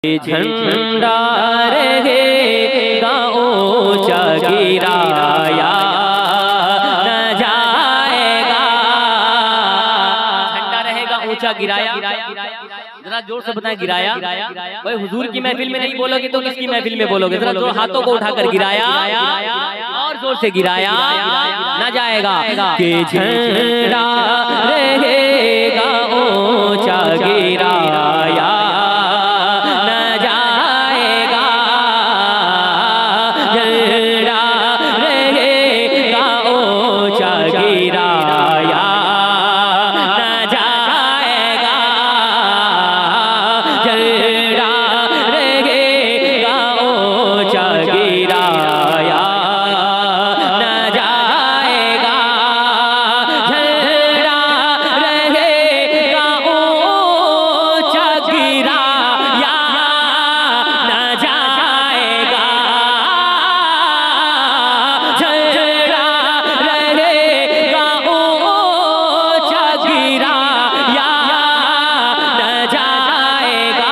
झंडा रहेगा ऊंचा गिराया न जाएगा। झंडा रहेगा ऊंचा गिराया, जरा जोर से बताएं गिराया। भाई हुजूर की महफिल में नहीं बोलोगे तो किसकी महफिल में बोलोगे? जरा जोर हाथों को उठाकर गिराया और जोर से गिराया न जाएगा। कि झंडा रहेगा ऊंचा गिराया न जाएगा। झंडा रहेगा ऊंचा गिराया न जाएगा। झंडा रहेगा ऊंचा गिराया न जाएगा। झंडा रहेगा ऊंचा गिराया न जाएगा। झंडा रहेगा ऊंचा गिराया न जाएगा।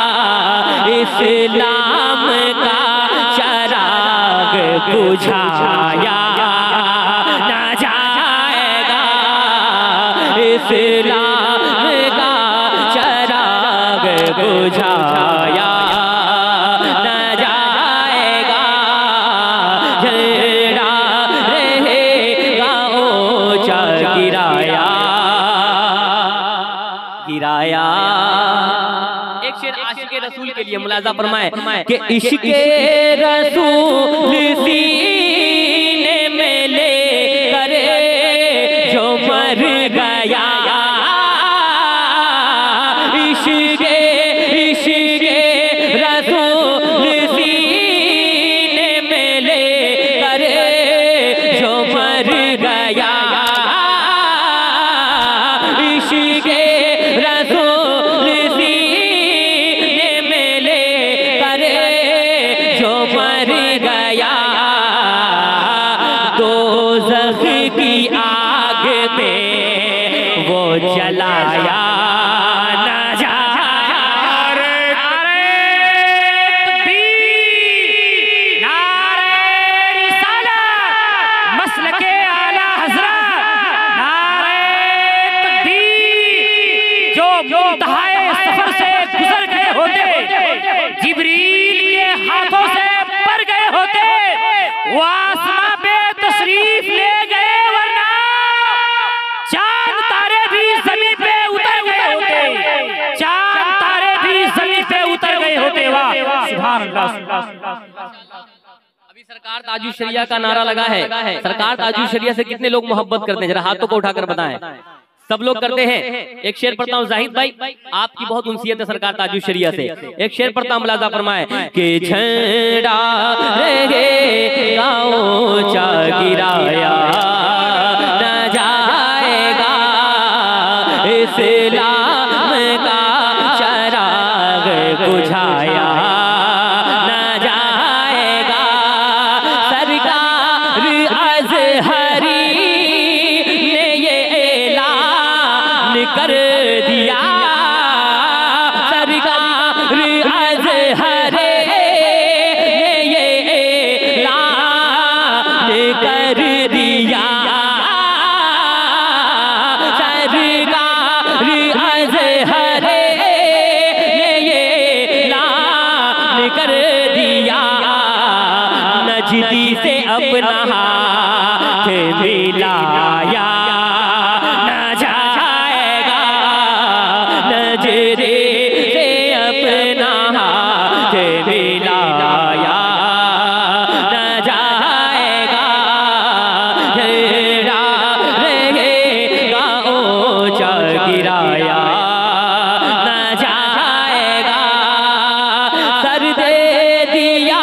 इस्लाम का चराग बुझाया न जाएगा। इस्लाम का चराग बुझाया न जाएगा। झंडा रहेगा ऊंचा गिराया गिराया। एक शेर आशिक़े रसूल के लिए मुलाज़ा फरमाए कि इश्क़े रसूल सीने में ले करे जो मर गया। इश्क़े रसूल सीने में ले करे जो मर गया। इश्क़े रसूल सीने में ले करे जो मर गया। दोज़ख की आग में वो जलाया न जाएगा। मसलके आला हज़रत, नारे तकबीर। जो मुंतहाए सफर से गुजर गए होते, जिब्रील के हाथों से पर गए होते, वो आसमां पे तशरीफ ले गए, वरना चांद तारे भी ज़मीन पे उतर गए होते। चांद तारे भी ज़मीन पे उतर गए होते। वाह सुभान अल्लाह। अभी सरकार ताजुश शरिया का नारा लगा है। सरकार ताजुश शरिया से कितने लोग मोहब्बत करते हैं? जरा हाथों को उठाकर बताएं। सब लोग करते हैं। एक शेर पढ़ता हूँ जाहिद भाई, आपकी बहुत उनसियत है सरकार ताजुश शरिया से। एक शेर पढ़ता हूँ, मुलाज़ा फरमाए कि झंडा रहेगा ऊंचा गिराया न जाएगा। इस्लाम का चराग बुझाया न जाएगा। सरकार अज़हरी ने ये ऐलान कर दिया। सरकार अज़हरी ने ये ऐलान कर दिया। सरकार अज़हरी ने ये ऐलान कर दिया। नजदी से अपना हाथ मिलाया न जाएगा। नजरे से अपना हाथ मिलाया न जाएगा। झंडा रहेगा ऊंचा गिराया न जाएगा। सर दे दिया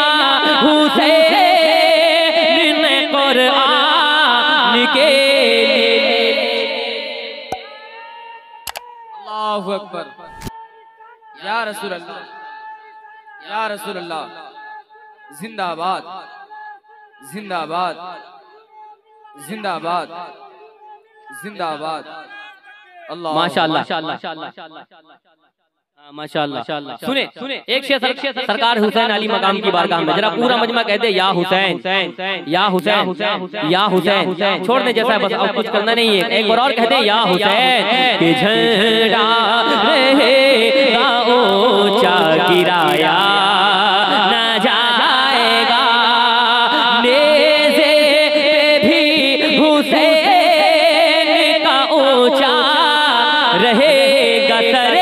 हुसैन ने कुरान के लिए। अल्लाहु अकबर। या रसूल अल्लाह, या रसूल अल्लाह। जिंदाबाद, जिंदाबाद, जिंदाबाद, जिंदाबाद। अल्लाह माशाअल्लाह। माशाअल्लाह। सुने एक शेर सरकार हुसैन अली मकाम की बारगाह में, जरा पूरा मजमा कहते या हुसैन या हुसैन या हुसैन, छोड़ने जैसा है बस, अब कुछ करना नहीं है। एक बार और कहते या हुसैन कि झंडा रहेगा ऊंचा गिराया न जाएगा, नेज़े भी हुसैन का ऊंचा रहेगा सरे,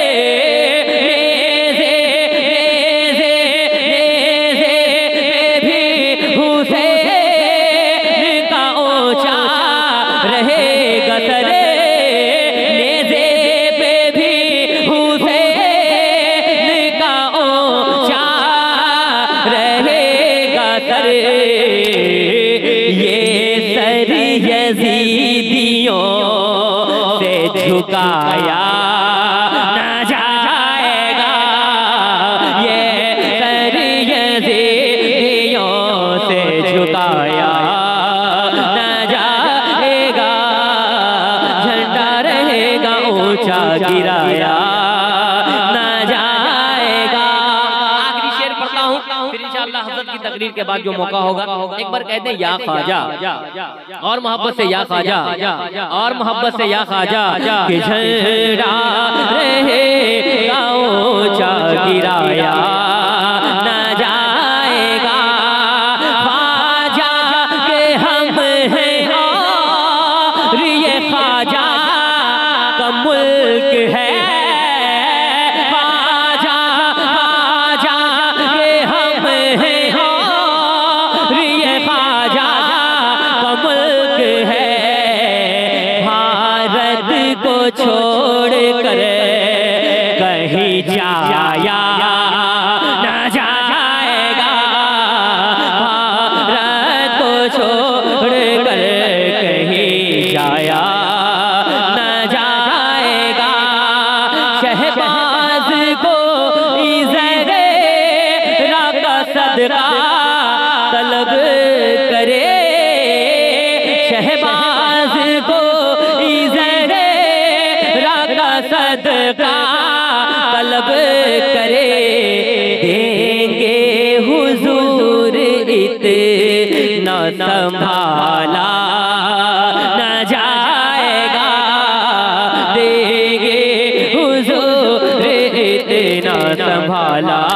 यज़ीदियों से झुकाया न जाएगा, ये सर यज़ीदियों से झुकाया न जाएगा, झंडा रहेगा ऊंचा गिराया न जाएगा। आखिरी शेर पढ़ता हूँ, फिर इंशाअल्लाह हज़रत की तकरीर के बाद जो मौका होगा, एक बार कहते हैं या ख्वाजा, और मोहब्बत से या ख्वाजा, और मोहब्बत से या ख्वाजा कि झंडा रहेगा ऊंचा गिराया न जाएगा, ख्वाजा के हम हैं और ये ख्वाजा का मुल्क है, ख्वाजा ख्वाजा के हम हैं और ये ख्वाजा का मुल्क है, भारत को छोड़ कर कहीं जाया न जाएगा, भारत को छोड़ कर कहीं जाया न जाएगा, शहबाज को ज़रा का सदका तलब करे, शहबाज को ज़रा का सदका तलब करे, देंगे हुजूर इतना संभाला न जाएगा, देंगे हुजूर इतना संभाला